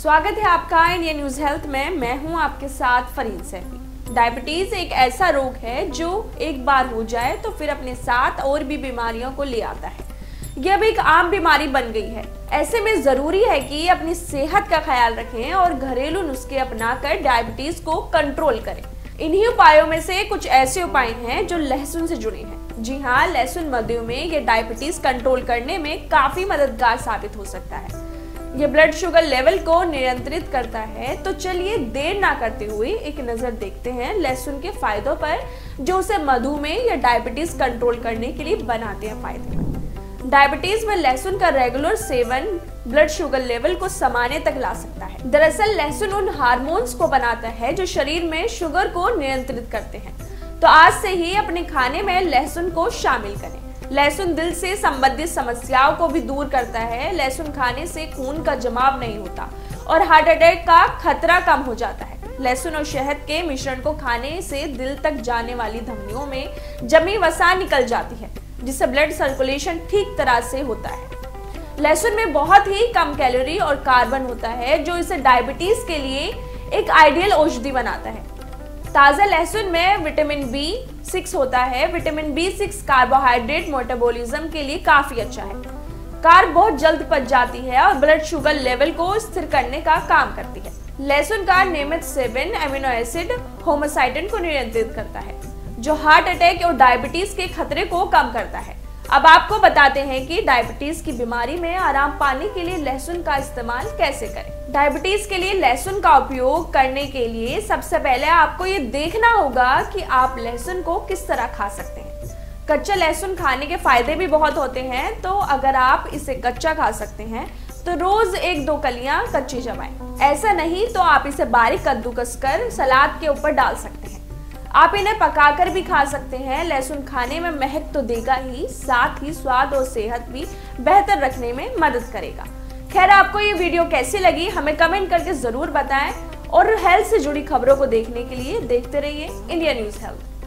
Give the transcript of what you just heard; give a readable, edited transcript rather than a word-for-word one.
स्वागत है आपका इंडिया न्यूज हेल्थ में। मैं हूं आपके साथ फरीन सैफी। डायबिटीज एक ऐसा रोग है जो एक बार हो जाए तो फिर अपने साथ और भी बीमारियों को ले आता है। यह अब एक आम बीमारी बन गई है। ऐसे में जरूरी है कि अपनी सेहत का ख्याल रखें और घरेलू नुस्खे अपनाकर डायबिटीज को कंट्रोल करें। इन्हीं उपायों में से कुछ ऐसे उपाय हैं जो लहसुन से जुड़े हैं। जी हाँ, लहसुन मधुमेह या डायबिटीज कंट्रोल करने में काफी मददगार साबित हो सकता है। ये ब्लड शुगर लेवल को नियंत्रित करता है। तो चलिए देर ना करते हुए एक नजर देखते हैं लहसुन के फायदों पर, जो उसे मधुमेह या डायबिटीज कंट्रोल करने के लिए बनाते हैं फायदे। डायबिटीज में लहसुन का रेगुलर सेवन ब्लड शुगर लेवल को सामान्य तक ला सकता है। दरअसल लहसुन उन हार्मोन्स को बनाता है जो शरीर में शुगर को नियंत्रित करते हैं। तो आज से ही अपने खाने में लहसुन को शामिल करें। लहसुन दिल से संबंधित समस्याओं को भी दूर करता है। लहसुन खाने से खून का जमाव नहीं होता और हार्ट अटैक का खतरा कम हो जाता है। लहसुन और शहद के मिश्रण को खाने से दिल तक जाने वाली धमनियों में जमी वसा निकल जाती है, जिससे ब्लड सर्कुलेशन ठीक तरह से होता है। लहसुन में बहुत ही कम कैलोरी और कार्बन होता है, जो इसे डायबिटीज के लिए एक आइडियल औषधि बनाता है। ताजा लहसुन में विटामिन B6 होता है। विटामिन B6 कार्बोहाइड्रेट मेटाबॉलिज्म के लिए काफी अच्छा है। कार्ब बहुत जल्द पच जाती है और ब्लड शुगर लेवल को स्थिर करने का काम करती है। लहसुन का नियमित सेवन अमीनो एसिड होमोसाइटिन को नियंत्रित करता है, जो हार्ट अटैक और डायबिटीज के खतरे को कम करता है। अब आपको बताते हैं कि डायबिटीज की बीमारी में आराम पाने के लिए लहसुन का इस्तेमाल कैसे करें। डायबिटीज के लिए लहसुन का उपयोग करने के लिए सबसे पहले आपको ये देखना होगा कि आप लहसुन को किस तरह खा सकते हैं। कच्चा लहसुन खाने के फायदे भी बहुत होते हैं, तो अगर आप इसे कच्चा खा सकते हैं तो रोज 1-2 कलियां कच्ची चबाएं। ऐसा नहीं तो आप इसे बारीक कद्दूकस कर सलाद के ऊपर डाल सकते हैं। आप इन्हें पकाकर भी खा सकते हैं। लहसुन खाने में महक तो देगा ही, साथ ही स्वाद और सेहत भी बेहतर रखने में मदद करेगा। खैर, आपको ये वीडियो कैसी लगी हमें कमेंट करके जरूर बताएं और हेल्थ से जुड़ी खबरों को देखने के लिए देखते रहिए इंडिया न्यूज हेल्थ।